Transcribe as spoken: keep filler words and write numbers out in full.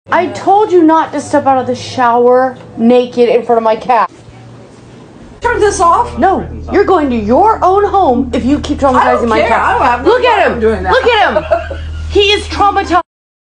I told you not to step out of the shower naked in front of my cat. Turn this off? No, you're going to your own home if you keep traumatizing my cat. I don't have Look at him. Doing that. Look at him. He is traumatized.